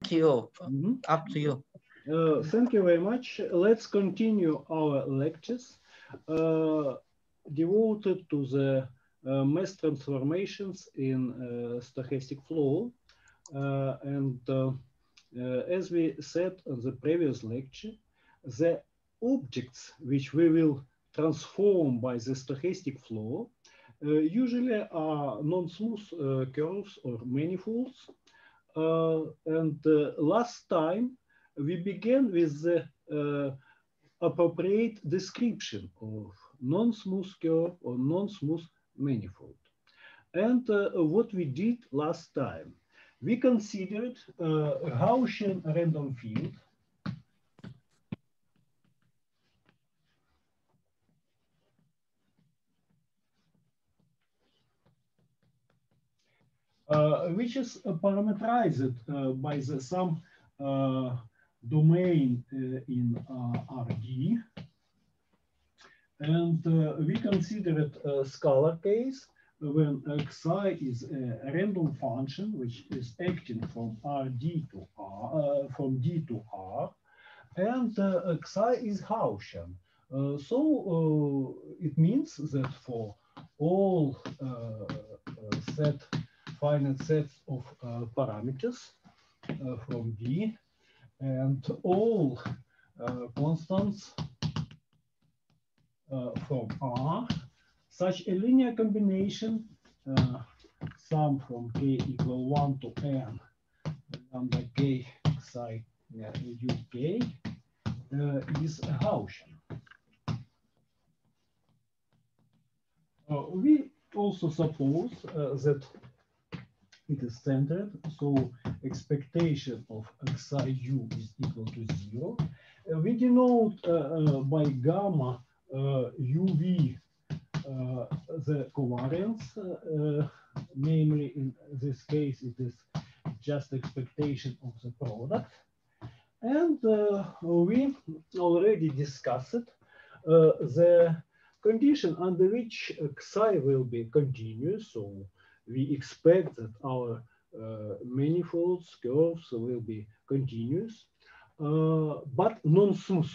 to you. Up to you. Thank you very much. Let's continue our lectures devoted to the mass transformations in stochastic flow. As we said in the previous lecture, the objects which we will transform by the stochastic flow usually are non-smooth curves or manifolds. Last time we began with the appropriate description of non-smooth curve or non-smooth manifold. And what we did last time, we considered a Gaussian random field which is parameterized by the some domain in Rd. And we considered a scalar case when xi is a random function which is acting from Rd to R, from D to R, and xi is Gaussian. So it means that for all finite sets of parameters from D and all constants from R, such a linear combination, sum from k equal 1 to n lambda k psi uk is Gaussian. We also suppose that it is centered, so expectation of xi u is equal to 0. We denote by gamma uv the covariance, namely in this case it is just expectation of the product. And we already discussed the condition under which xi will be continuous, so we expect that our manifolds, curves will be continuous, but non-smooth.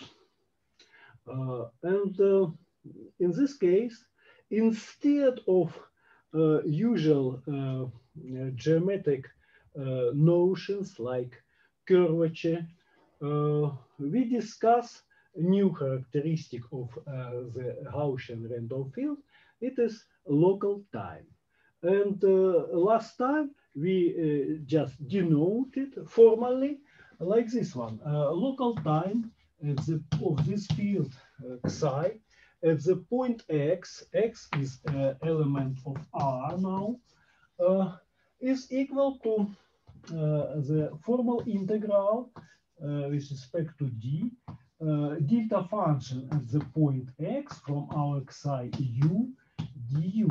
In this case, instead of usual geometric notions like curvature, we discuss new characteristic of the Gaussian random field. It is local time. And last time we just denoted formally like this one. Local time of this field psi at the point x is element of R now, is equal to the formal integral with respect to D, delta function at the point x from our xi u du.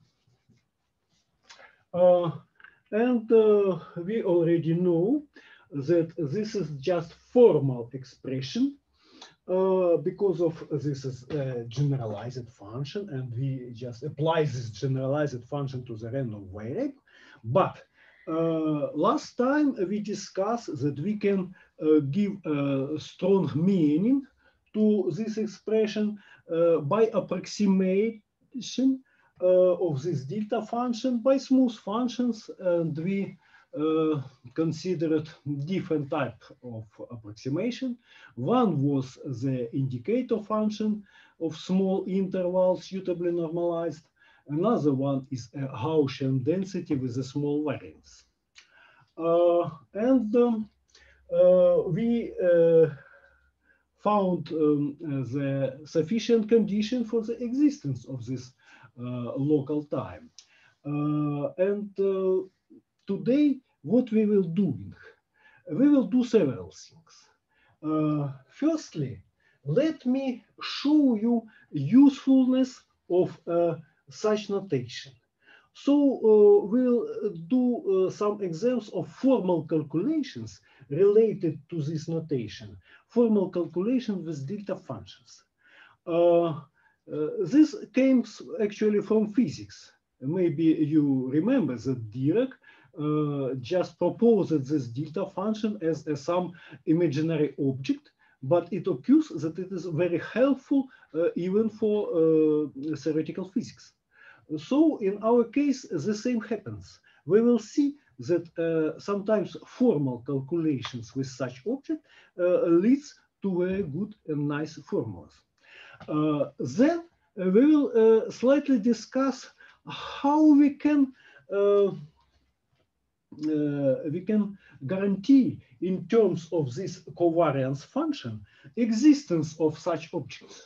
We already know that this is just formal expression because of this is a generalized function, and we just apply this generalized function to the random variable. But last time we discussed that we can give a strong meaning to this expression by approximation of this delta function by smooth functions, and we considered different type of approximation. One was the indicator function of small intervals suitably normalized. Another one is a Gaussian density with a small variance. We found the sufficient condition for the existence of this local time. Today, what we will do? We will do several things. Firstly, let me show you usefulness of such notation. So we'll do some examples of formal calculations related to this notation, formal calculation with delta functions. This came actually from physics. Maybe you remember that Dirac just proposed this delta function as some imaginary object, but it occurs that it is very helpful even for theoretical physics. So in our case, the same happens. We will see that sometimes formal calculations with such object leads to very good and nice formulas. Then we will slightly discuss how we can guarantee in terms of this covariance function existence of such objects.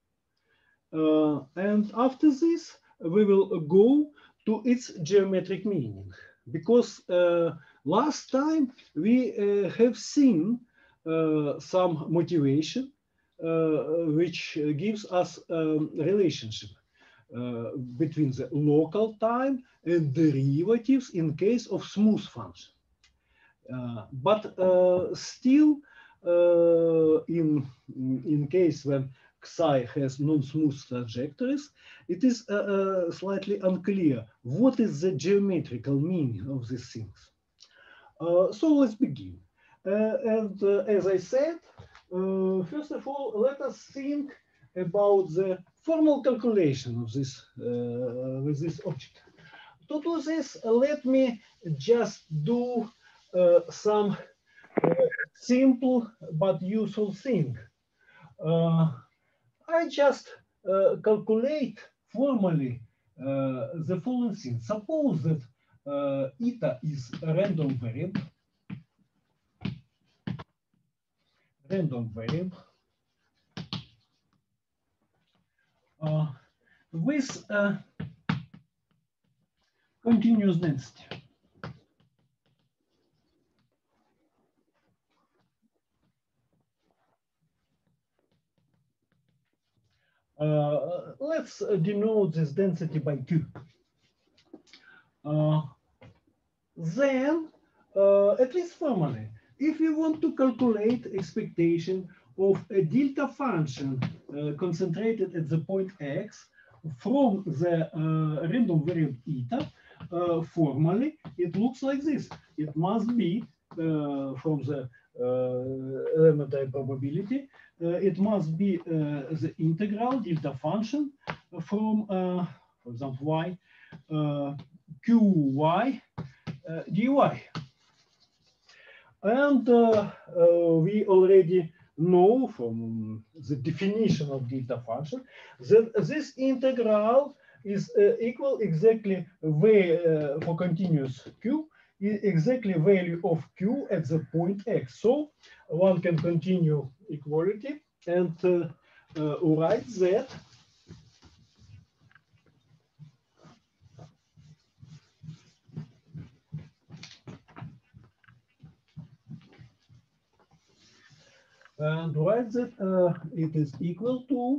And after this, we will go to its geometric meaning, because last time we have seen some motivation which gives us a relationship between the local time and derivatives in case of smooth function. But still, in case when psi has non-smooth trajectories, it is slightly unclear what is the geometrical meaning of these things. So let's begin. And as I said, first of all, let us think about the formal calculation of this with this object. To do this, let me just do some simple but useful thing. I just calculate formally the following thing. Suppose that eta is a random variable. With continuous density. Let's denote this density by Q. Then, at least formally, if we want to calculate expectation of a delta function concentrated at the point X from the random variable eta, formally, it looks like this. It must be from the elementary probability, it must be the integral delta function from, for example, y, qy dy. And we already know from the definition of delta function that this integral is equal exactly for continuous q, exactly value of q at the point x. So one can continue equality and write that it is equal to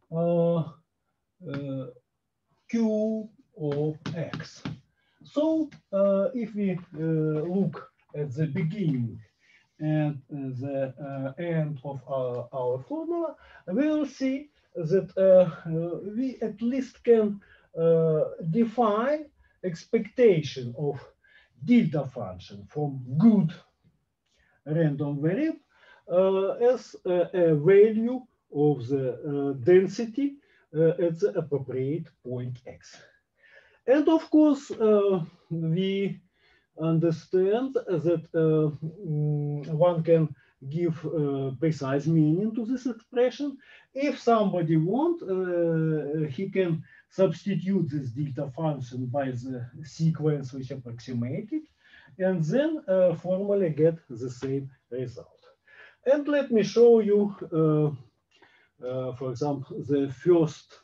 q of x. So if we look at the beginning and the end of our formula, we will see that we at least can define expectation of delta function from good random variable as a value of the density at the appropriate point x. And of course, we understand that one can give precise meaning to this expression. If somebody wants, he can substitute this delta function by the sequence which approximated, and then formally get the same result. And let me show you, for example, the first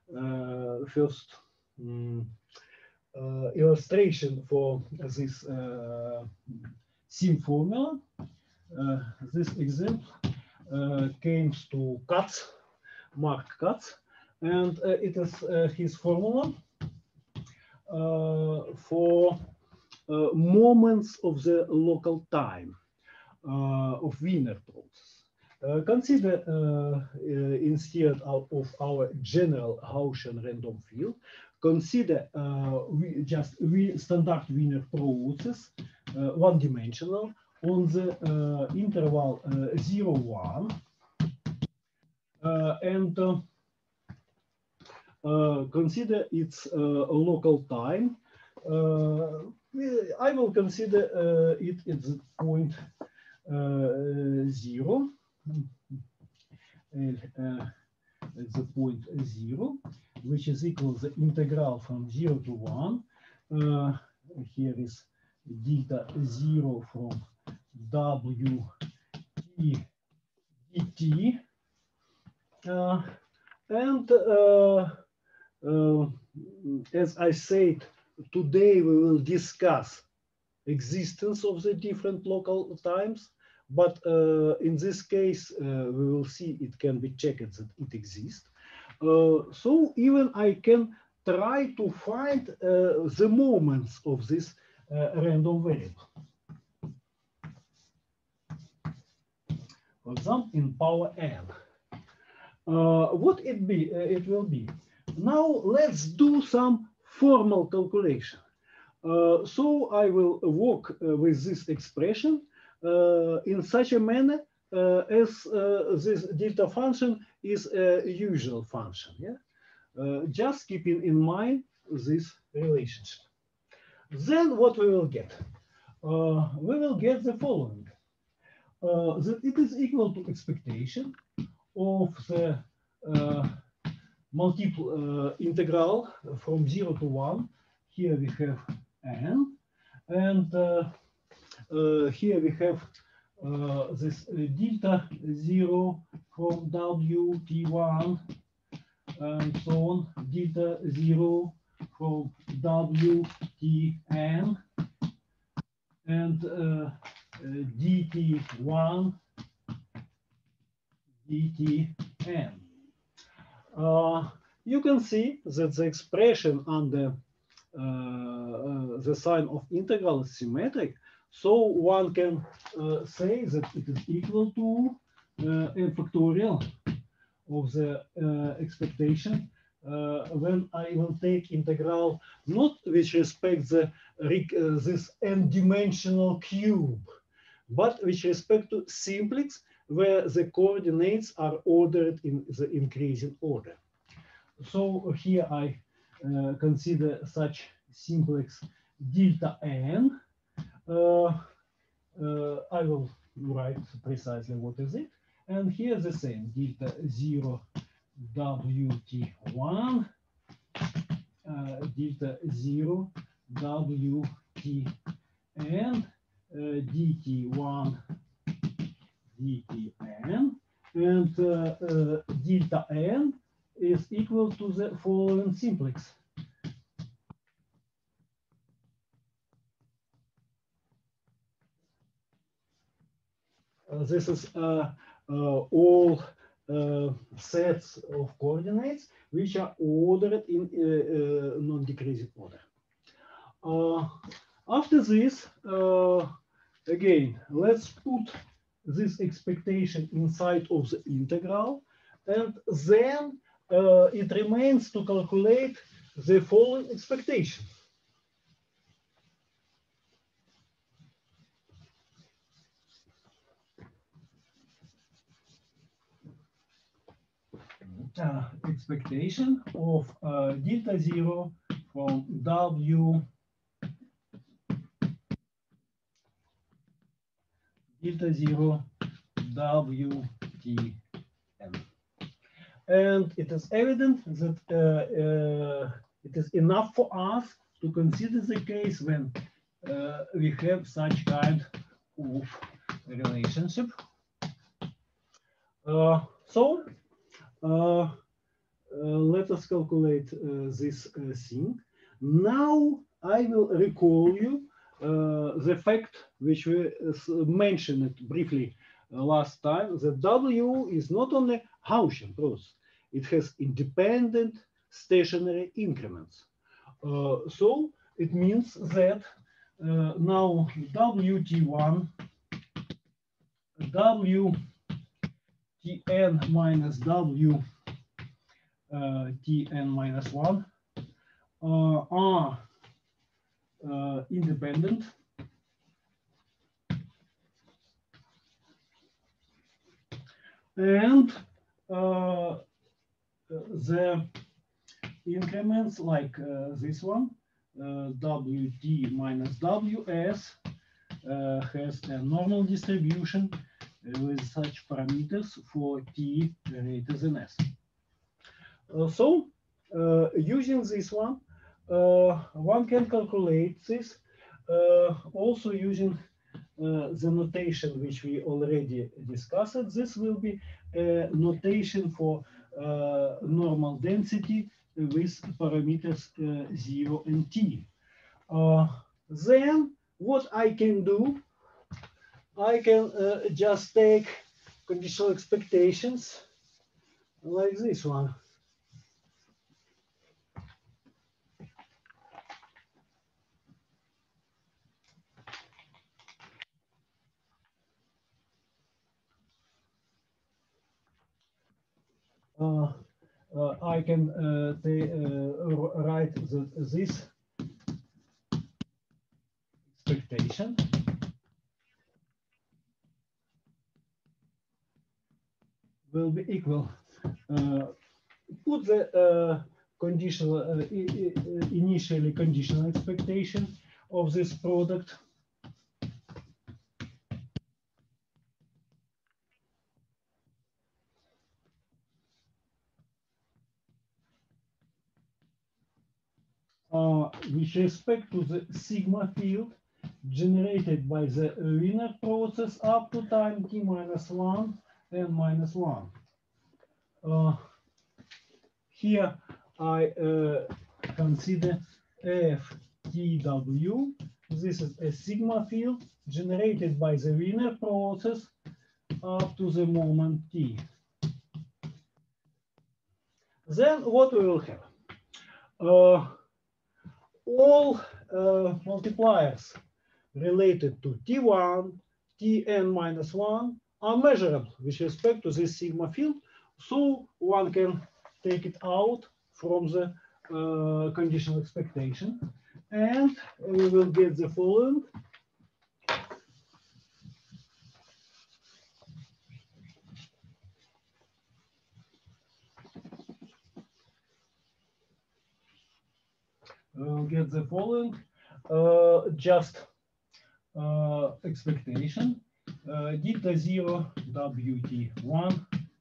illustration for this sim formula. This example came to Katz, Mark Katz, and it is his formula for moments of the local time of Wiener process. Consider instead of our general Gaussian random field, consider we standard Wiener process, one-dimensional, on the interval 0, 1, and consider its local time. I will consider it at the point 0, at the point 0, which is equal to the integral from 0 to 1. Here is delta 0 from w t dt. And as I said, today we will discuss existence of the different local times, but in this case, we will see it can be checked that it exists. So even I can try to find the moments of this random variable. For example, in power n. What it will be. Now let's do some formal calculation. So I will work with this expression in such a manner as this delta function is a usual function. Yeah? Just keeping in mind this relationship. Then what we will get? We will get the following. That it is equal to expectation of the multiple integral from 0 to 1. Here we have n, and here we have this delta 0 from w t1, and so on, delta 0 from w tn, and dt1, dtn. You can see that the expression under the sign of integral is symmetric, so one can say that it is equal to n factorial of the expectation when I will take integral not with respect to this n-dimensional cube, but with respect to simplex, where the coordinates are ordered in the increasing order. So here I consider such simplex delta n. I will write precisely what is it. And here the same, delta 0 wt1, delta 0 wtn, dt1 dtn, and delta n is equal to the following simplex. This is all sets of coordinates which are ordered in non-decreasing order. After this, again, let's put this expectation inside of the integral, and then it remains to calculate the following expectation. Expectation of delta 0 from w delta 0 wtn. And it is evident that it is enough for us to consider the case when we have such kind of relationship. Let us calculate this thing. Now I will recall you the fact which we mentioned briefly last time, that W is not only Gaussian process, it has independent stationary increments. So it means that now WT1, W Tn minus W Tn minus 1 are independent. And the increments like this one, Wt minus Ws, has a normal distribution with such parameters for t greater than s. So using this one can calculate this also using the notation which we already discussed. This will be a notation for normal density with parameters 0 and t. Then what I can do, I can just take conditional expectations like this one. I can write this expectation will be equal. Put the conditional initially conditional expectation of this product. With respect to the sigma field generated by the Wiener process up to time t minus 1 and minus 1. Here I consider FTW. This is a sigma field generated by the Wiener process up to the moment t. Then what we will have? All multipliers related to T1, Tn minus 1 are measurable with respect to this sigma field, so one can take it out from the conditional expectation, and we will get the following. We'll get the following, just expectation, delta 0 Wt1,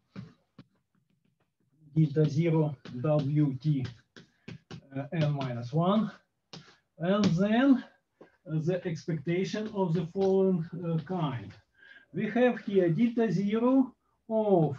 delta 0 Wt n minus 1, and then the expectation of the following kind. We have here delta 0 of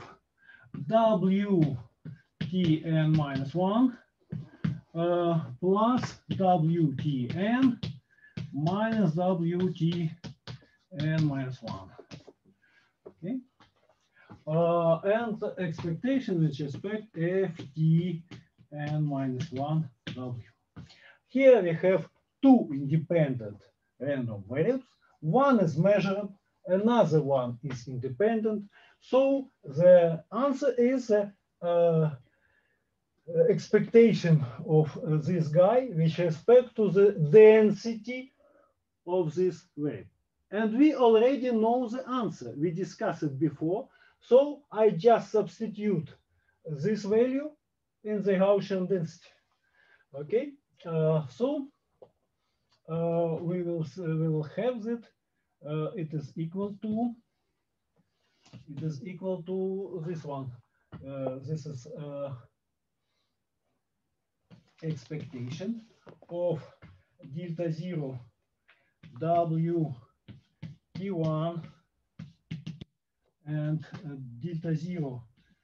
Wtn minus 1 plus Wtn minus Wtn minus 1. Okay. And the expectation with respect Ftn minus 1 W. Here we have two independent random variables. One is measurable, another one is independent. So the answer is expectation of this guy with respect to the density of this variable. And we already know the answer. We discussed it before. So I just substitute this value in the Gaussian density. Okay. So we will have that it is equal to this one. This is expectation of delta 0 Wt1 and delta 0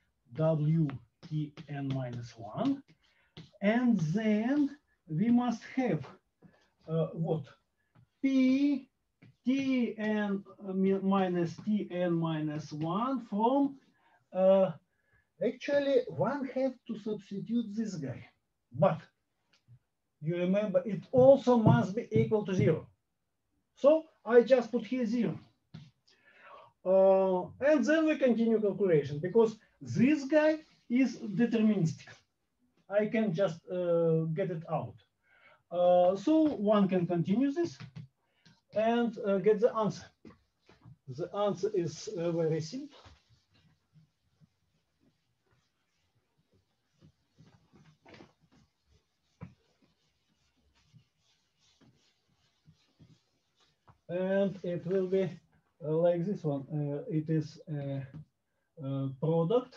Wtn minus 1, and then we must have what? P Tn minus Tn minus 1 from, actually one have to substitute this guy, but you remember it also must be equal to 0. So I just put here 0. And then we continue calculation because this guy is deterministic. I can just get it out. So one can continue this and get the answer. The answer is very simple. And it will be like this one. It is a product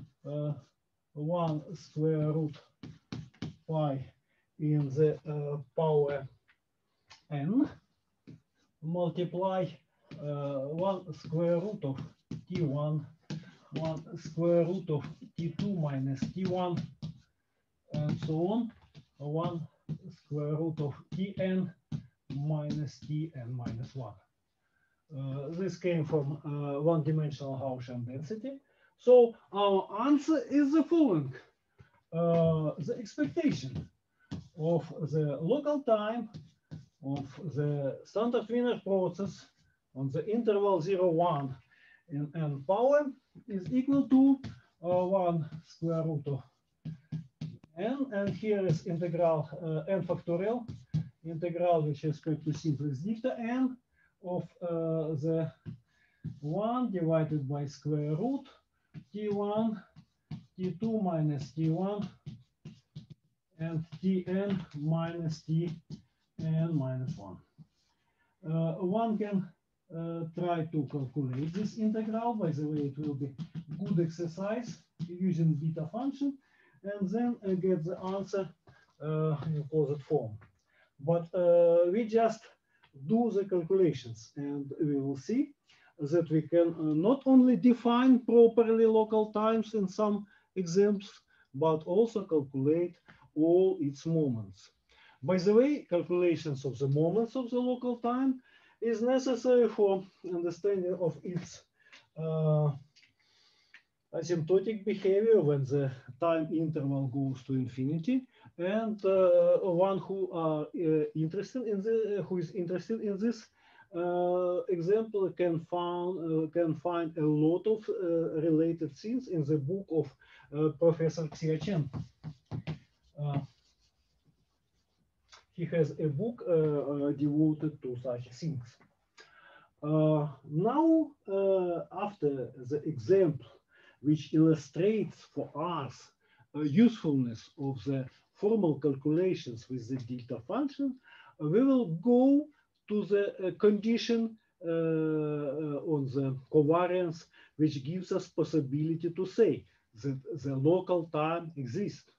1 square root pi in the power n multiply 1 square root of t1, 1 square root of t2 minus t1, and so on, 1 square root of tn minus tn minus 1. This came from one-dimensional Gaussian density. So our answer is the following. The expectation of the local time of the standard Wiener process on the interval 0, 1 in n power is equal to 1 square root of n, and here is integral n factorial, integral with respect to simplex delta n of the 1 divided by square root t1, t2 minus t1, and tn minus tn minus 1. One can try to calculate this integral. By the way, it will be good exercise using beta function, and then get the answer in closed form. But we just do the calculations, and we will see that we can not only define properly local times in some examples, but also calculate all its moments. By the way, calculations of the moments of the local time is necessary for understanding of its asymptotic behavior when the time interval goes to infinity, and one who is interested in this example can find a lot of related things in the book of Professor Xiachen. He has a book devoted to such things. Now, after the example which illustrates for us usefulness of the formal calculations with the delta function, we will go to the condition on the covariance, which gives us possibility to say that the local time exists.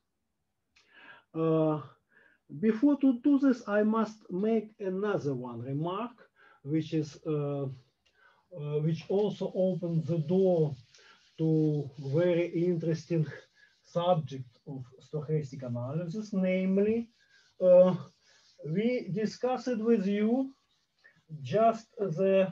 Before to do this, I must make another one remark, which is which also opens the door to very interesting subject of stochastic analysis, namely, we discussed with you just the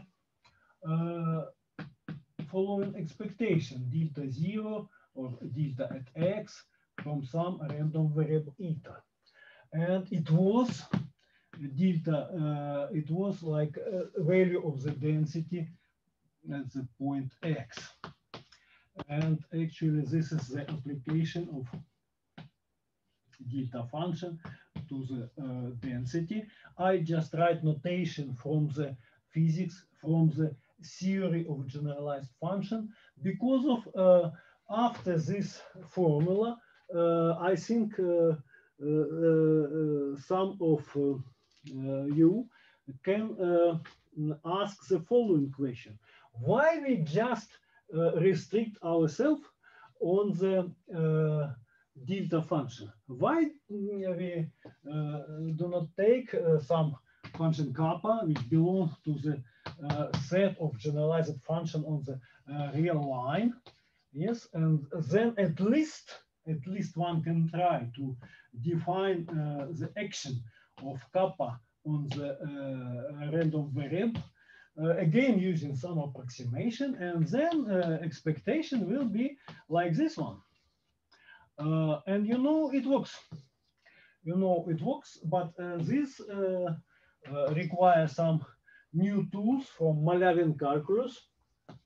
following expectation, delta 0 or delta at x from some random variable eta. And it was delta, it was like a value of the density at the point x. And actually, this is the application of delta function to the density. I just write notation from the physics, from the theory of generalized function, because of after this formula, I think some of you can ask the following question: why we just restrict ourselves on the delta function? Why we do not take some function kappa, which belongs to the set of generalized function on the real line? Yes, and then at least one can try to define the action of kappa on the random variable, again using some approximation, and then expectation will be like this one. And you know it works. You know it works, but this requires some new tools from Malявin calculus.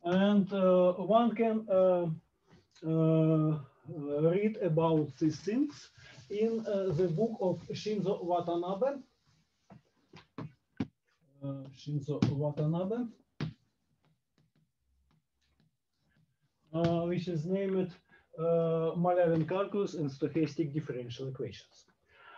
And one can read about these things in the book of Shinzo Watanabe. Which is named Malявin Calculus and Stochastic Differential Equations.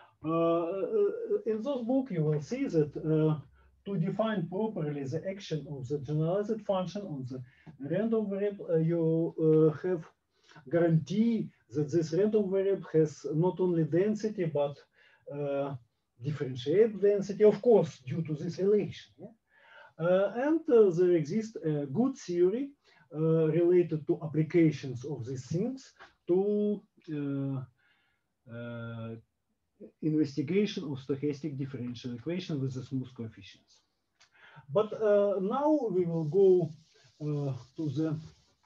In this book, you will see that to define properly the action of the generalized function on the random variable, you have guarantee that this random variable has not only density but differentiable density, of course, due to this relation. Yeah? And there exists a good theory related to applications of these things to investigation of stochastic differential equation with the smooth coefficients. But now we will go to the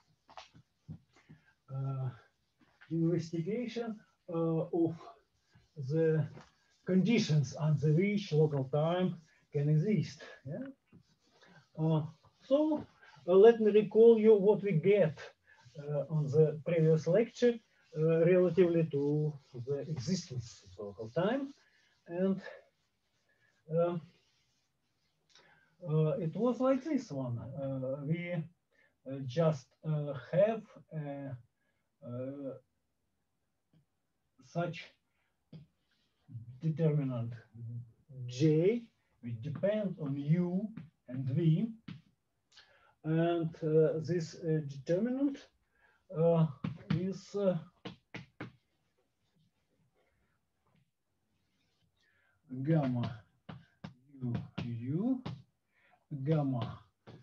investigation of the conditions under which local time can exist. Yeah? So let me recall you what we get on the previous lecture relatively to the existence of local time. And it was like this one. We just have such determinant J, which depend on U and V. And this determinant is gamma U, gamma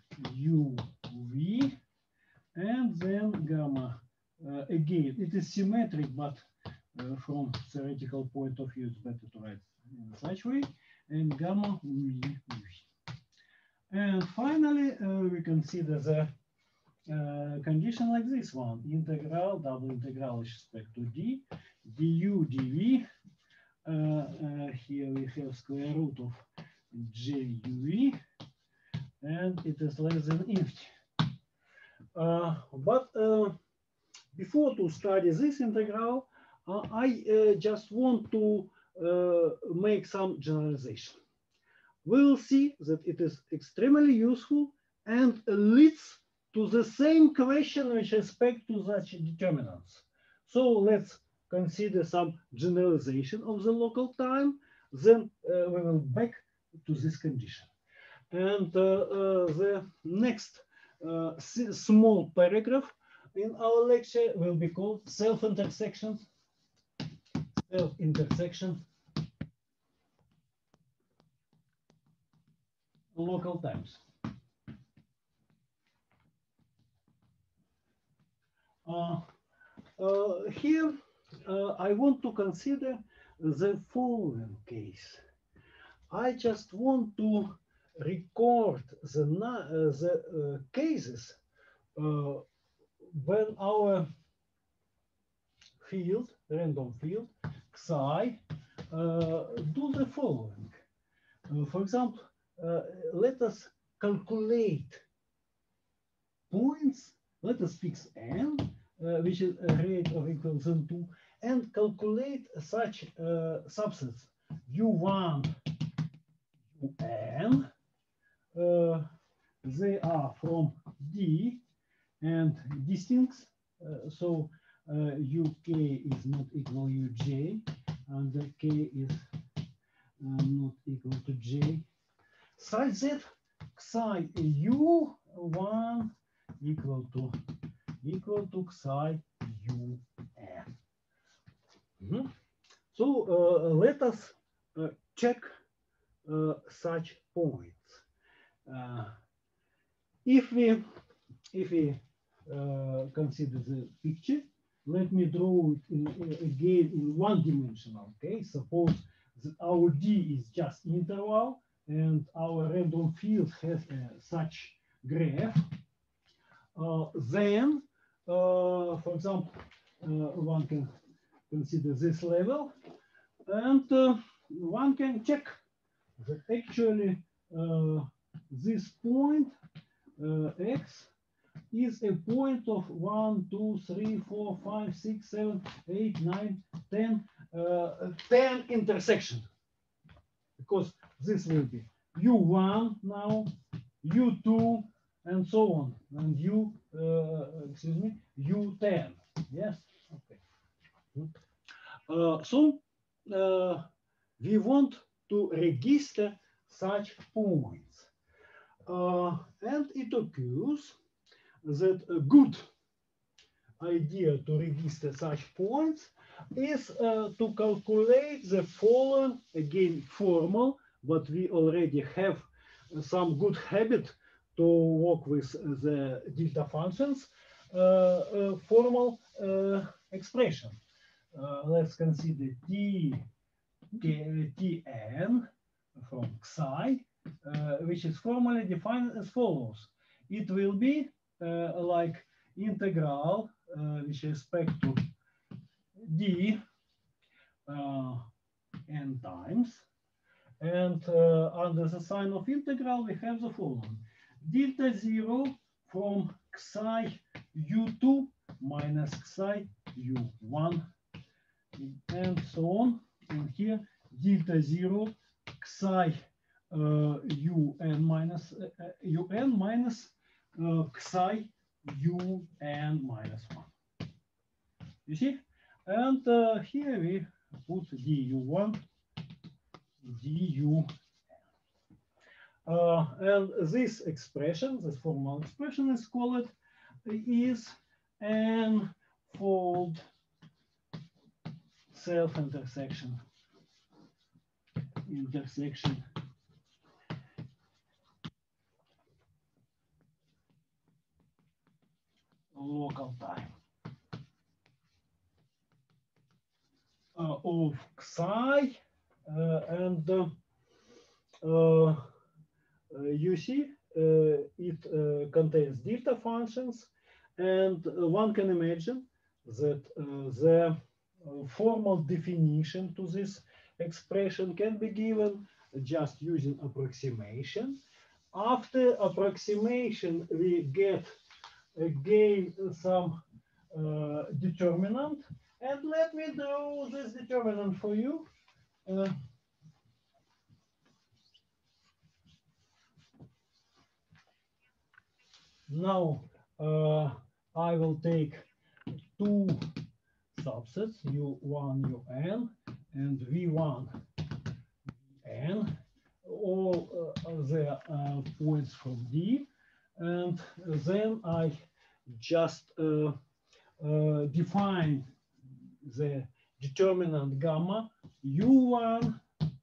UV, and then gamma. Again, it is symmetric, but from theoretical point of view, it's better to write in such way, and gamma UV. And finally, we consider the condition like this one: integral, double integral with respect to d, du dv. Here we have square root of juv, and it is less than infinity. But before to study this integral, I just want to make some generalization. We will see that it is extremely useful and leads to the same question with respect to such determinants. So let's consider some generalization of the local time, then we will back to this condition. And the next small paragraph in our lecture will be called self-intersection. Self-intersection local times. Here I want to consider the following case. I just want to record the cases when our field, random field, psi, do the following. For example, let us calculate points. Let us fix n, which is a rate of equals than 2, and calculate such subsets u1, un. They are from D and distinct. So uk is not equal uj, and the k is not equal to j, such that psi u1 equal to psi un. So let us check such points. If we consider the picture, let me draw it again in one-dimensional case. Suppose that our D is just interval and our random field has such graph. Then, for example, one can consider this level, and one can check that actually this point x is a point of 1, 2, 3, 4, 5, 6, 7, 8, 9, 10, 10 intersection. Because this will be U1 now, U2, and so on, and U10. Yes. Okay. So we want to register such points, and it occurs that a good idea to register such points is to calculate the following, again formal, but we already have some good habit to work with the delta functions, formal expression. Let's consider Tn from Xi, which is formally defined as follows. It will be like integral with respect to d n times, and under the sign of integral we have the following: delta 0 from Xi u2 minus Xi u1, and so on. And here delta 0 Xi un minus Xi un minus 1. You see? And here we put du1, du. And this expression, this formal expression, is called n-fold self-intersection. Local time of Xi, and you see it contains delta functions, and one can imagine that the formal definition to this expression can be given just using approximation. After approximation, we get again some determinant, and let me do this determinant for you. Now I will take two subsets, U1, Un, and V1, N, all the points from D, and then I just define the determinant gamma U1,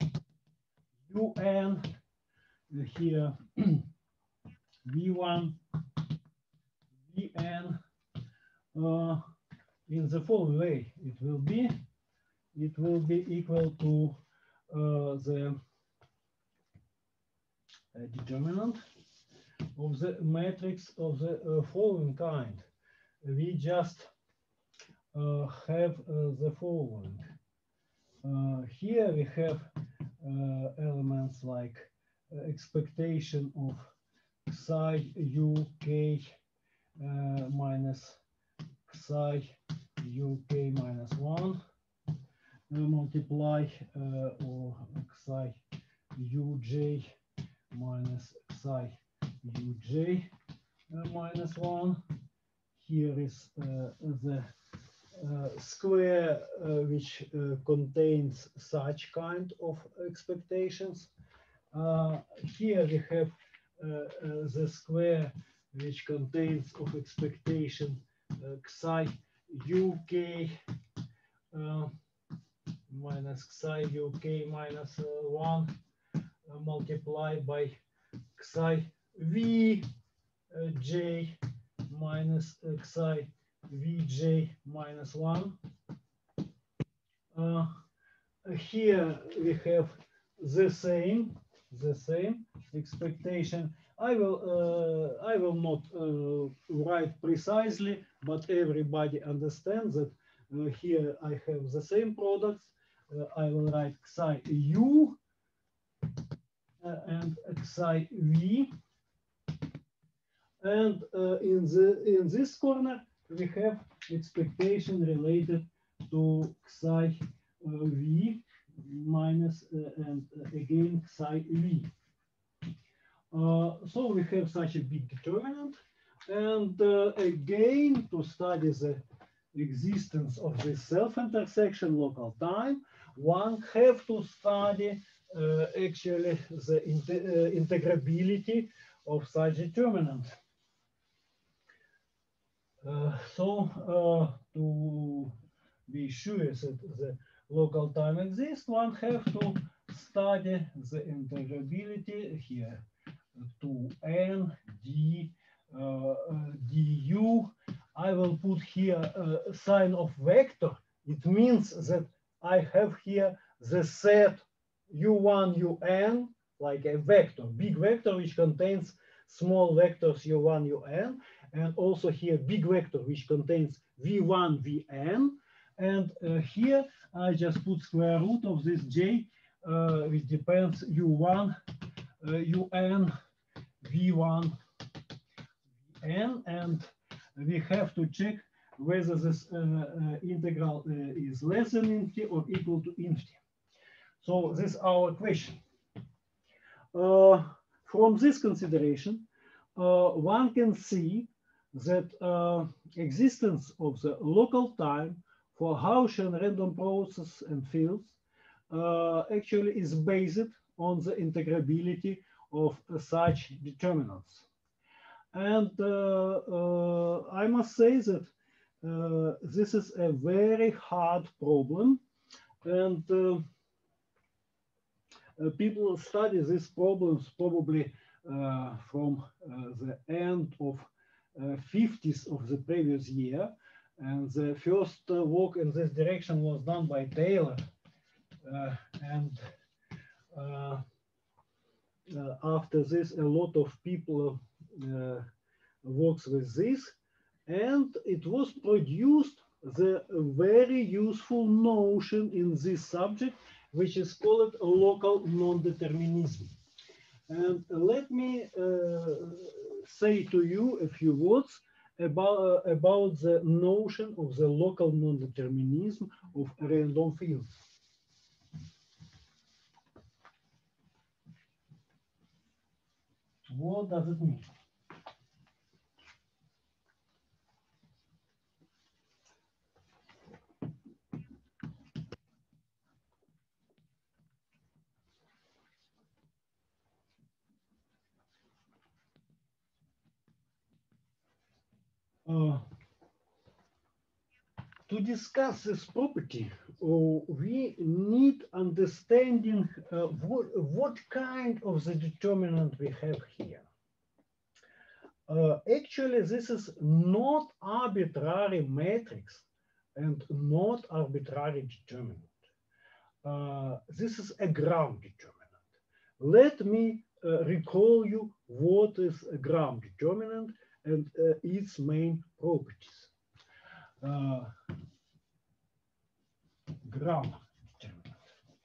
Un, here V1, Vn, in the following way. It will be equal to the determinant of the matrix of the following kind. We just have the following. Here we have elements like expectation of psi uk minus psi uk minus 1 multiply or psi uj minus psi uj minus 1. Here is the square which contains such kind of expectations. Here we have the square which contains of expectation psi uk minus psi uk minus 1 multiplied by psi vj minus psi vj minus 1. Here we have the same expectation. I will not write precisely, but everybody understands that here I have the same products. I will write psi u and psi v. And in this corner, we have expectation related to psi v minus and again psi v. So we have such a big determinant. And again, to study the existence of this self-intersection local time, one have to study actually the integrability of such determinant. To be sure that the local time exists, one have to study the integrability here to n d du. I will put here a sign of vector. It means that I have here the set u1 un like a vector, big vector which contains small vectors u1 un, and also here big vector which contains v1 vn, and here I just put square root of this j which depends u1 un v1 n, and we have to check whether this integral is less than infinity or equal to infinity. So this is our question. From this consideration, one can see that existence of the local time for Gaussian random process and fields actually is based on the integrability of such determinants. And I must say that this is a very hard problem, and people study these problems probably from the end of 50s of the previous year, and the first work in this direction was done by Taylor, and after this a lot of people works with this, and it was produced the very useful notion in this subject, which is called local non-determinism. And let me say to you a few words about the notion of the local non-determinism of random fields. What does it mean? To discuss this property, we need understanding what kind of the determinant we have here. Actually, this is not arbitrary matrix and not arbitrary determinant. This is a ground determinant. Let me recall you what is a ground determinant and its main properties. Ground determinant.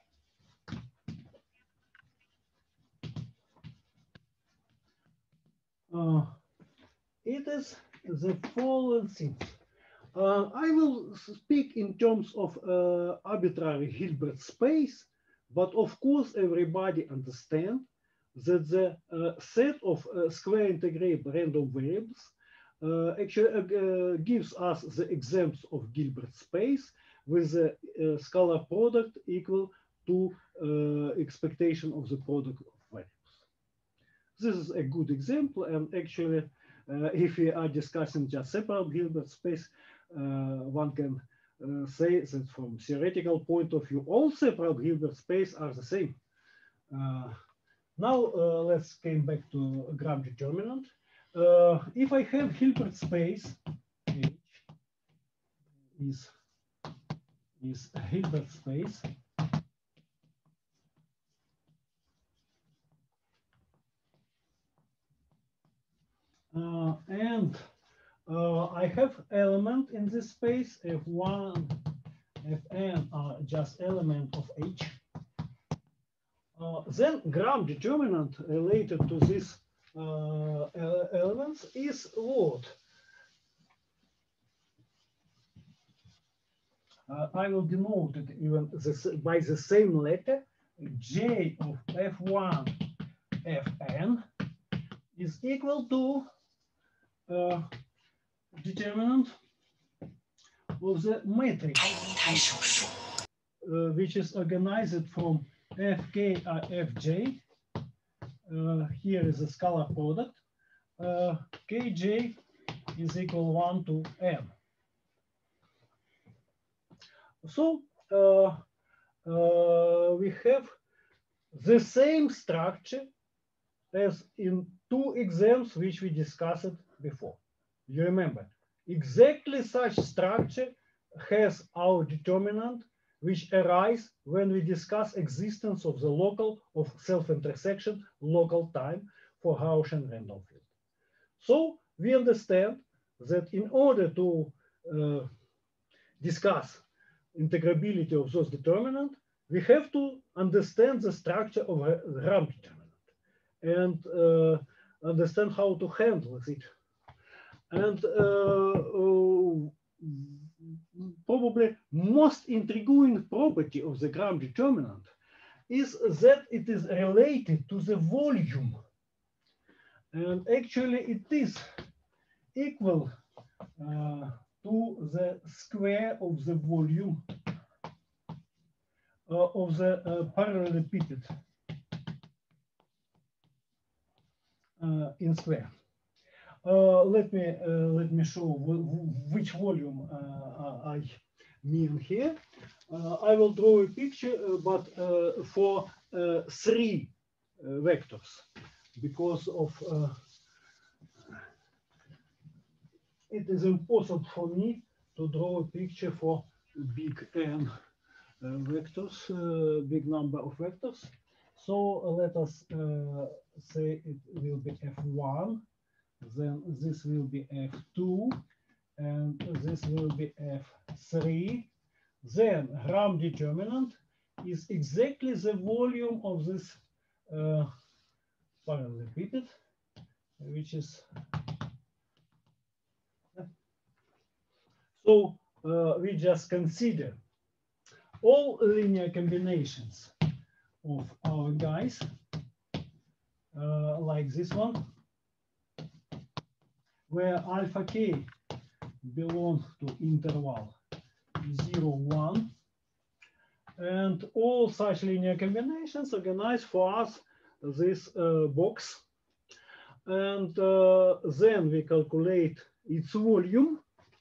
It is the following thing. I will speak in terms of arbitrary Hilbert space, but of course everybody understands that the set of square integrable random variables actually gives us the exempts of Hilbert space with the scalar product equal to expectation of the product of variables. This is a good example, and actually if we are discussing just separate Hilbert space, one can say that from theoretical point of view, all separate Hilbert space are the same. Now let's come back to ground determinant. If I have Hilbert space, H is a Hilbert space, and I have element in this space, F1, Fn are just element of H. Then ground determinant related to this elements is what? I will denote it even by the same letter. J of F1 Fn is equal to determinant of the matrix, which is organized from Fk Fj. Here is a scalar product. Kj is equal 1 to n. So we have the same structure as in two exams which we discussed before. You remember, exactly such structure has our determinant which arise when we discuss existence of the local of self-intersection local time for Gaussian random field. So we understand that in order to discuss integrability of those determinant, we have to understand the structure of a Gram determinant and understand how to handle it. And probably most intriguing property of the Gram determinant is that it is related to the volume. And actually it is equal to the square of the volume of the parallelepiped in square. Let me show which volume I mean here. I will draw a picture, but for three vectors, because of it is impossible for me to draw a picture for big N vectors, big number of vectors. So let us say it will be F1, then this will be F2, and this will be F3. Then Gram determinant is exactly the volume of this parallelepiped, which is so we just consider all linear combinations of our guys, like this one, where alpha k belongs to interval 0, 1, and all such linear combinations organize for us this box, and then we calculate its volume,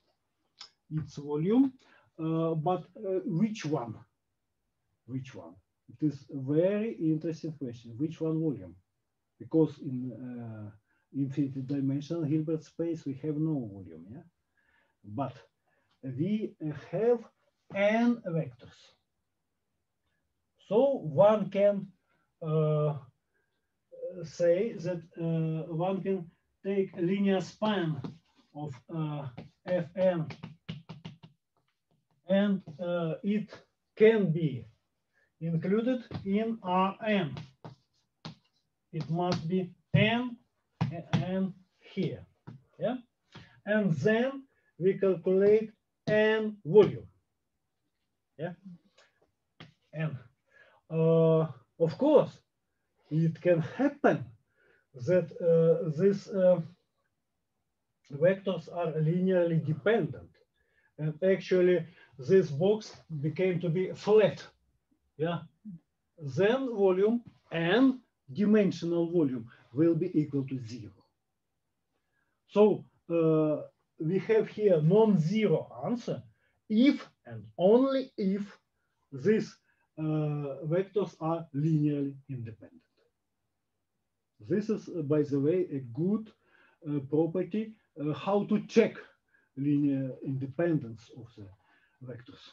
but which one? Which one? It is a very interesting question. Which one volume? Because in infinite dimensional Hilbert space we have no volume, yeah. But we have n vectors. So one can say that one can take a linear span of Fn, and it can be included in Rn. It must be n and here, yeah. And then we calculate n volume, yeah. And of course, it can happen that these vectors are linearly dependent, and actually this box became to be flat, yeah. Then volume and dimensional volume will be equal to 0. So we have here non-zero answer if and only if these vectors are linearly independent. This is, by the way, a good property how to check linear independence of the vectors.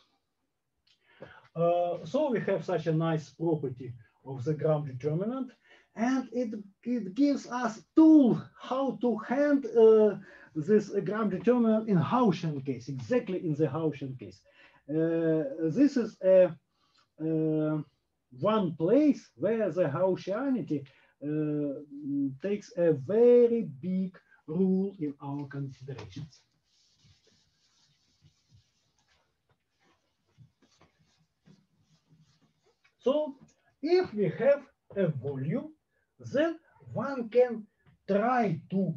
So we have such a nice property of the Gram determinant, and it gives us tool how to handle this Gram determinant in Gaussian case, exactly in the Gaussian case. This is a one place where the Gaussianity takes a very big role in our considerations. So if we have a volume, then one can try to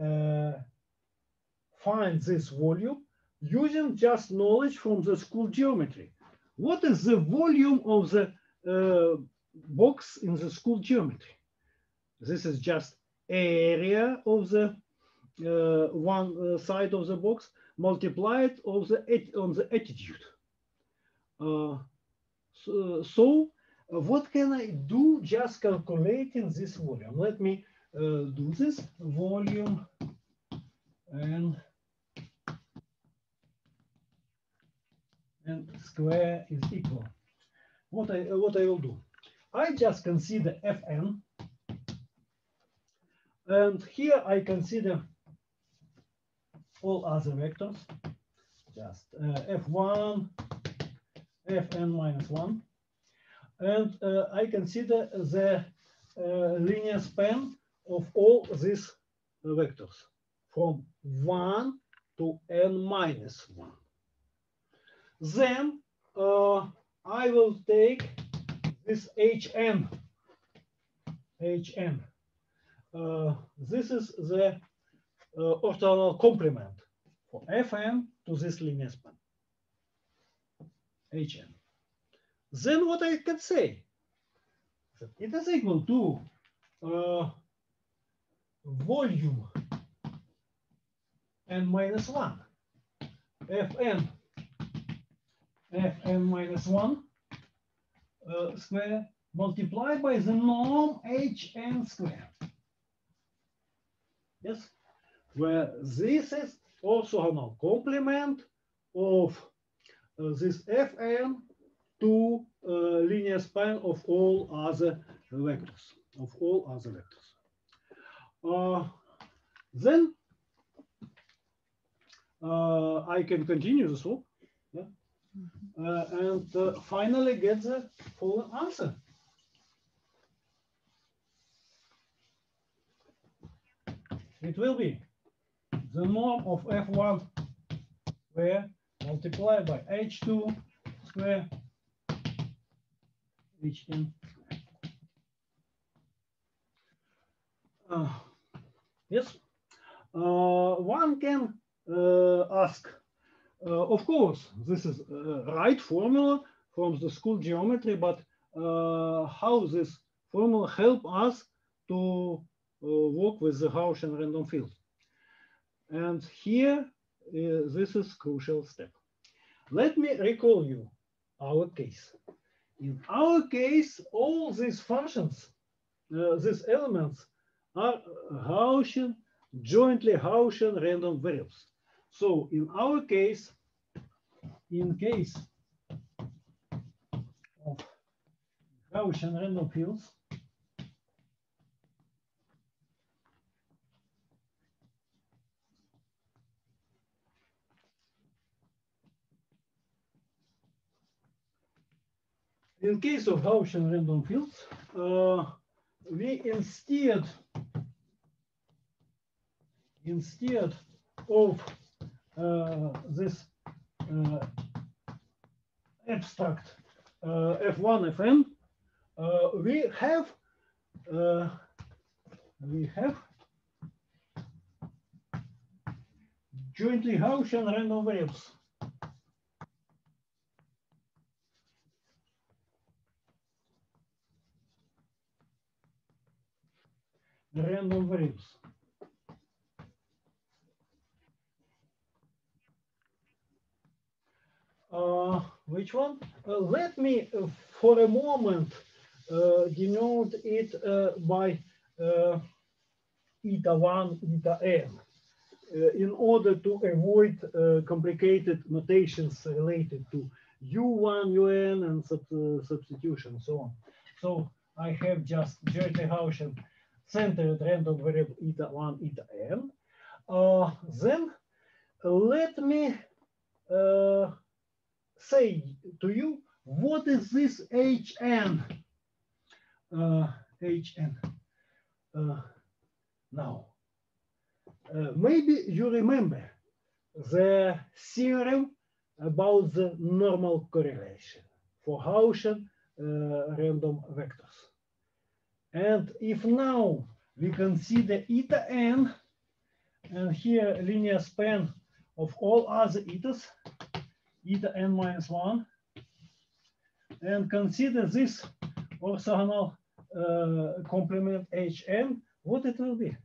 find this volume using just knowledge from the school geometry. What is the volume of the box in the school geometry? This is just area of the one side of the box multiplied on the attitude. So what can I do just calculating this volume? Let me do this volume and square is equal. What I will do? I just consider Fn, and here I consider all other vectors, just F1, Fn minus 1, and I consider the linear span of all these vectors from 1 to n minus 1. Then I will take this Hn. This is the orthogonal complement for Fn to this linear span. Hn. Then what I can say? It is equal to volume n minus 1, Fn minus 1 square multiplied by the norm Hn square. Yes, where this is orthogonal complement of this Fn to linear span of all other vectors. Then I can continue the solve, yeah? And finally get the following answer. It will be the norm of F1 square multiplied by H2 square Hn. Yes, one can ask, of course, this is right formula from the school geometry, but how this formula help us to work with the Gaussian random field? And here, this is crucial step. Let me recall you our case. In our case, all these functions, these elements are Gaussian, jointly Gaussian random variables. So in our case, in case of Gaussian random fields, we instead of this abstract F1 Fn, we have jointly Gaussian random variables. Random variables. Which one? Let me, for a moment, denote it by eta 1, eta n, in order to avoid complicated notations related to u1, un, and substitution, so on. So I have just jointly Gaussian centered random variable eta 1, eta n. Then let me say to you, what is this Hn? Hn. Now, maybe you remember the theorem about the normal correlation for Gaussian random vectors. And if now we consider eta n, and here linear span of all other etas, eta n minus 1, and consider this orthogonal complement Hn, what it will be?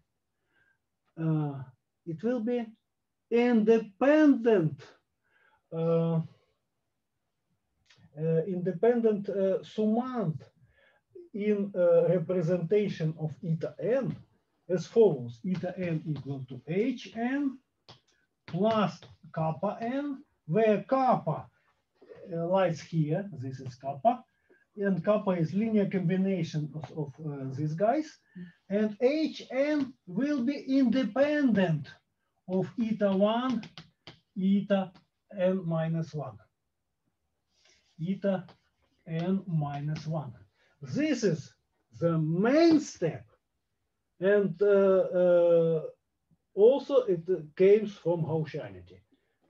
It will be independent summand in representation of eta n as follows: eta n equal to Hn plus kappa n, where kappa lies here, this is kappa, and kappa is linear combination of these guys, and Hn will be independent of eta 1, eta n minus 1. Eta n minus 1. This is the main step, and also it comes from Gaussianity.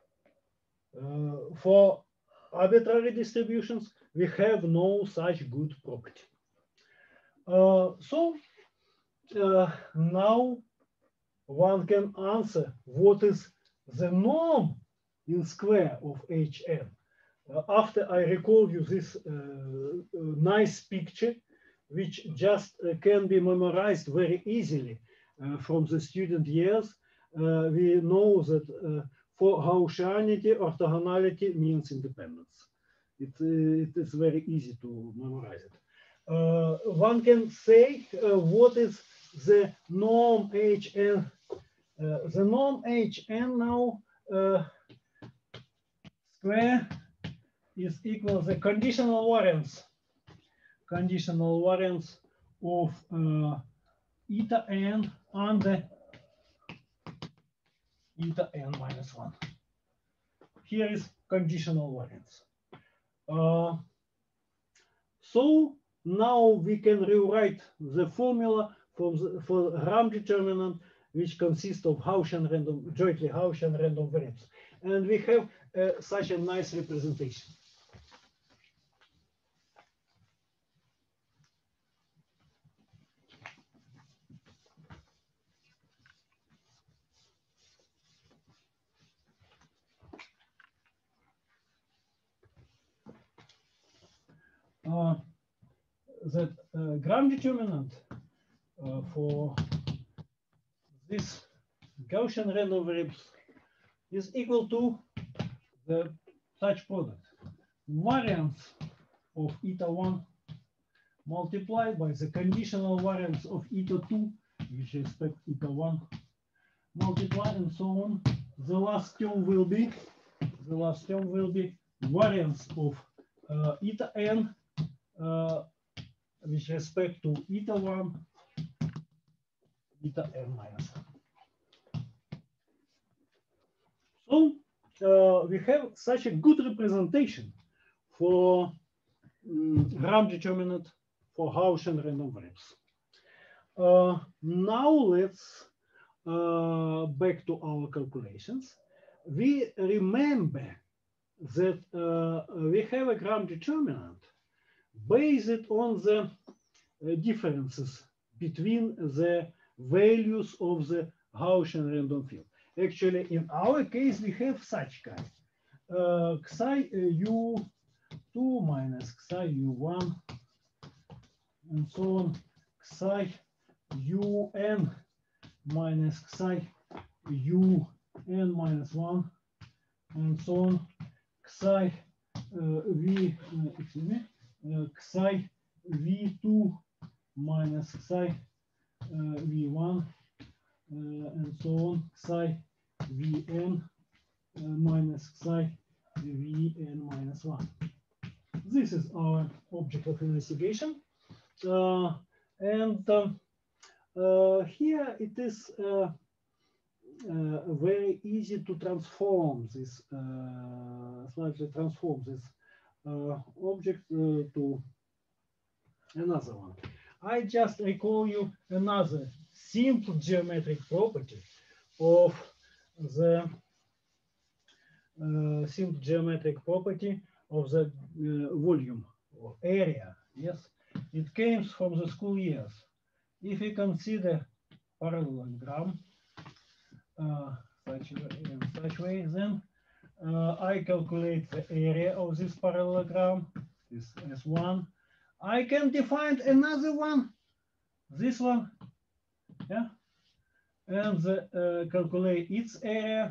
For arbitrary distributions, we have no such good property. Now one can answer what is the norm in square of Hn. After I recall you this nice picture, which just can be memorized very easily from the student years, we know that for Gaussianity, orthogonality means independence. It is very easy to memorize it. One can say what is the norm Hn. The norm Hn now square is equal to the conditional variance of eta n under eta n minus 1. Here is conditional variance. So now we can rewrite the formula for Gram determinant, which consists of Gaussian random, jointly Gaussian random variables. And we have such a nice representation. That Gram determinant for this Gaussian random variables is equal to the such product, variance of eta 1 multiplied by the conditional variance of eta 2, which respect eta 1, multiplied and so on. The last term will be variance of eta n with respect to eta 1, eta n minus 1. So we have such a good representation for Gram determinant for Gaussian random variables. Now let's back to our calculations. We remember that we have a Gram determinant based on the differences between the values of the Gaussian random field. Actually, in our case, we have such kind. Psi u2 minus psi u1, and so on. Psi un minus psi un minus 1, and so on. Psi psi v2 minus psi v1, and so on. Psi vn minus psi vn minus 1. This is our object of investigation. And here it is very easy to transform this, slightly transform this object to another one. I just recall you another simple geometric property of the volume or area. Yes, it came from the school years. If you consider parallelogram in such way, then I calculate the area of this parallelogram, this S1. I can define another one, this one, yeah, and calculate its area,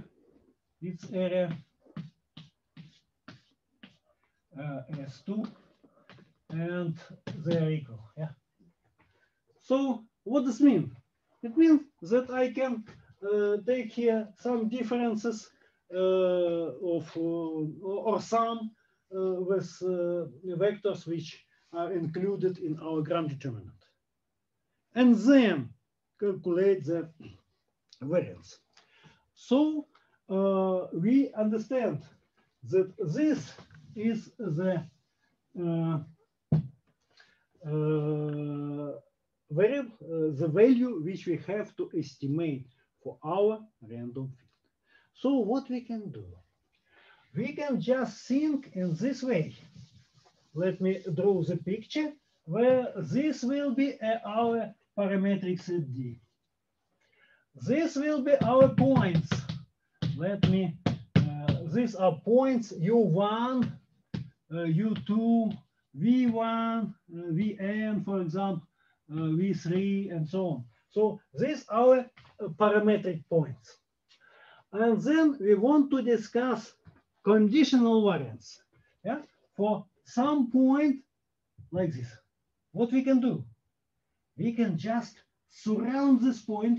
S2, and they are equal, yeah. So what does it mean? It means that I can take here some differences or sum with vectors which are included in our gram determinant, and then calculate the variance. So we understand that this is the the value which we have to estimate for our random field. So what we can do? We can just think in this way. Let me draw the picture where this will be our parametric set D. This will be our points. Let me, these are points U1, U2, V1, Vn, for example, V3, and so on. So these are our parametric points. And then we want to discuss conditional variance, yeah, for some point like this. What we can do? We can just surround this point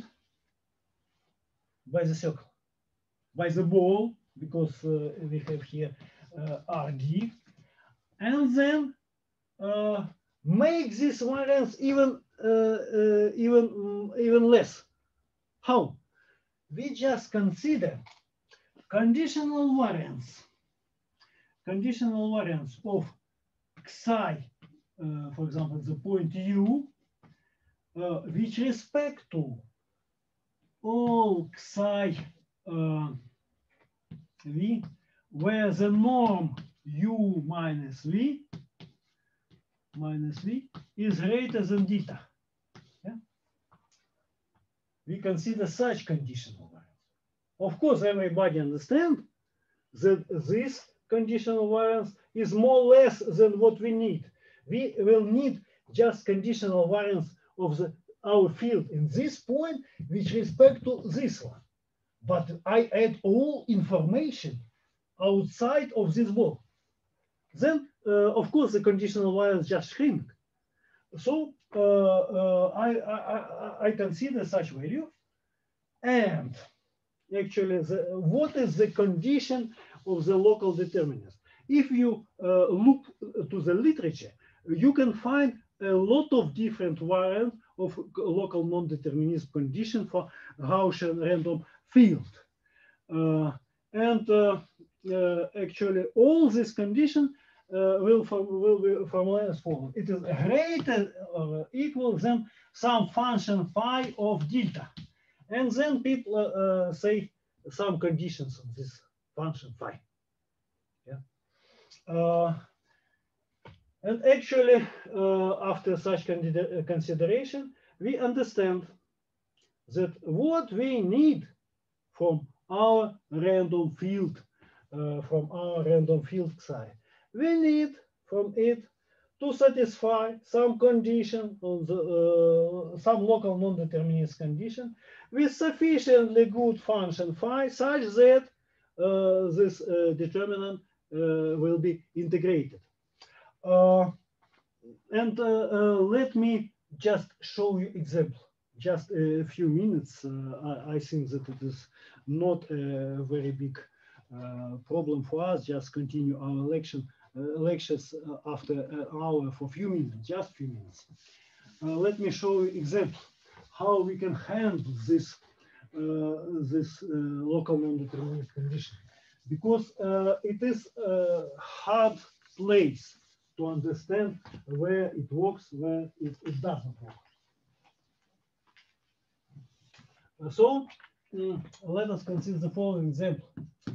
by the circle, by the ball, because we have here RD, and then make this variance even less. How? We just consider conditional variance of psi, for example, the point U, with respect to all psi V, where the norm U minus V is greater than theta. Yeah? We consider such conditional variance. Of course, everybody understands that this conditional variance is more or less than what we need. We will need just conditional variance of our field in this point with respect to this one. But I add all information outside of this ball. Then, of course, the conditional variance just shrink. So I consider such value. And actually, what is the condition of the local determinants? If you look to the literature, you can find a lot of different variants of local non-deterministic condition for Gaussian random field. Actually, all these conditions will be formulated as follows. It is greater or equal than some function phi of delta. And then people say some conditions of this function phi. Yeah. And actually, after such consideration, we understand that what we need from our random field, psi, we need from it to satisfy some condition on the some local non-deterministic condition with sufficiently good function phi such that this determinant will be integrated. Let me just show you example. Just a few minutes. I think that it is not a very big problem for us. Just continue our lectures after an hour for a few minutes, just a few minutes. Let me show you example how we can handle this local non-deterministic condition, because it is a hard place to understand where it works, where it doesn't work. So let us consider the following example.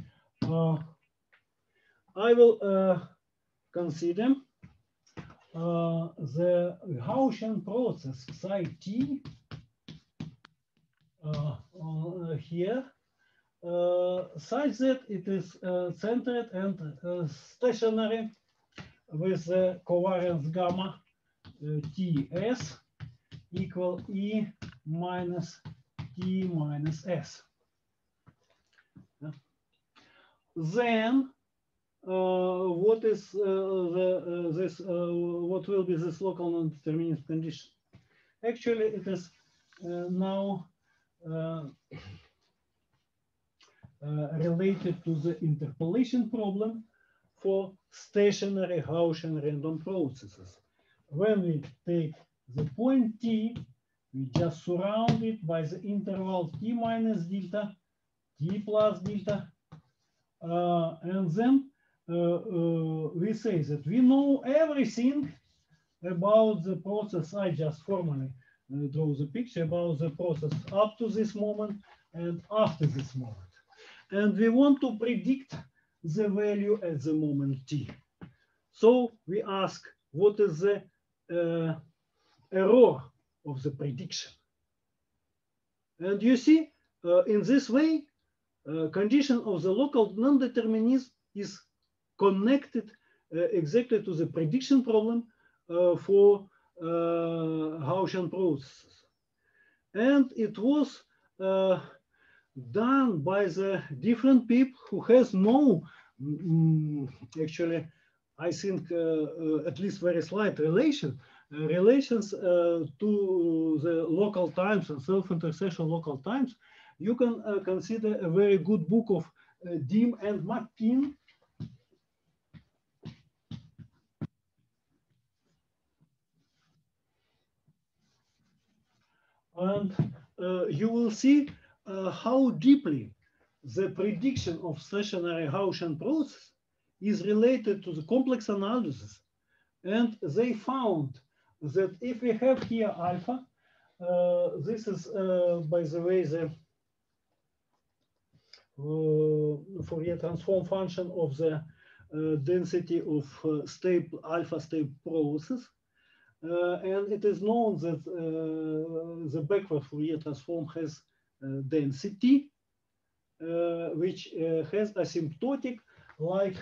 I will consider the Gaussian process psi t here such that it is centered and stationary with the covariance gamma Ts equal E minus T minus S. Then what is what will be this local non-deterministic condition? Actually, it is now related to the interpolation problem for stationary Gaussian random processes. When we take the point t, we just surround it by the interval t minus delta, t plus delta, and then we say that we know everything about the process. I just formally draw the picture about the process up to this moment and after this moment. And we want to predict the value at the moment t. So we ask, what is the error of the prediction? And you see, in this way, condition of the local non-determinism is connected exactly to the prediction problem for Gaussian processes. And it was done by the different people who has no, actually, I think at least very slight relations to the local times and self-intercession local times. You can consider a very good book of Dim and McKean. And you will see how deeply the prediction of stationary Gaussian process is related to the complex analysis. And they found that if we have here alpha, this is, by the way, the Fourier transform function of the density of stable alpha stable process. And it is known that the backward Fourier transform has density, which has asymptotic like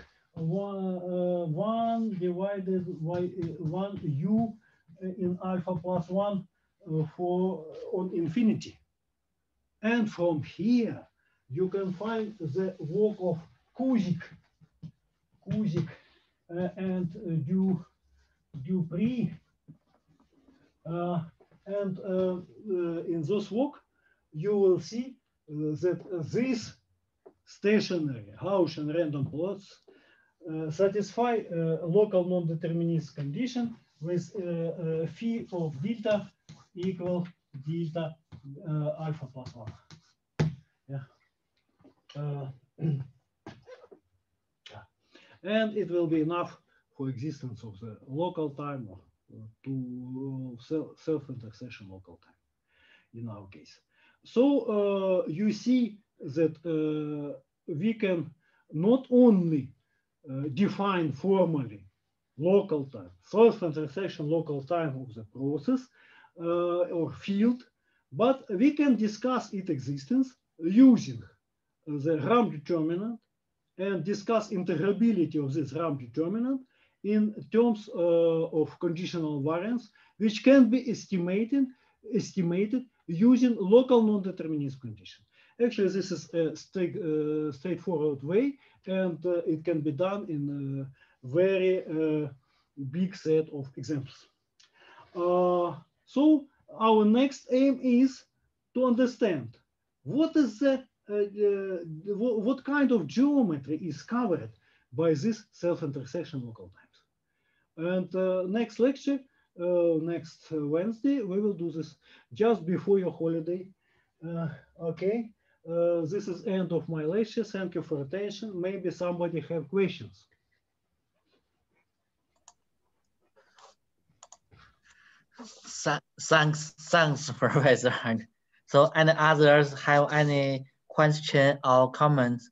one divided by 1 u in alpha plus 1 for on infinity. And from here, you can find the work of Kuzik and Dupree. And in this work, you will see that this stationary Gaussian random plots satisfy local non-deterministic condition with phi of delta equal delta alpha plus 1. Yeah. And it will be enough for existence of the local time or to self-intercession local time in our case. So you see that we can not only define formally local time, self-intercession local time of the process or field, but we can discuss its existence using the RAM determinant and discuss integrability of this RAM determinant in terms of conditional variance, which can be estimated using local non-deterministic condition. Actually, this is a straightforward way, and it can be done in a very big set of examples. So our next aim is to understand what is the what kind of geometry is covered by this self-intersection local times. And next lecture, next Wednesday, we will do this just before your holiday. Okay, this is end of my lecture. Thank you for attention. Maybe somebody have questions. Thanks, Professor. So, and others have any question or comments?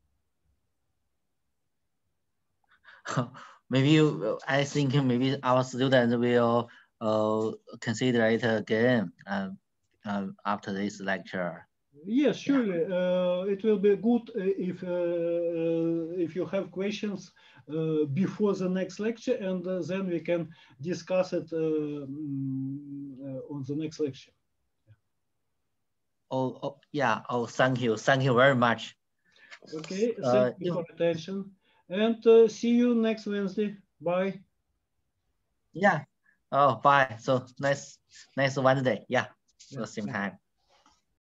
Maybe I think maybe our students will consider it again after this lecture. Yes, surely. It will be good if you have questions before the next lecture, and then we can discuss it on the next lecture. Yeah. Oh, thank you very much. Okay, thank you for attention, and see you next Wednesday. Bye. Yeah. Oh, bye. So next Wednesday. Yeah. So same time.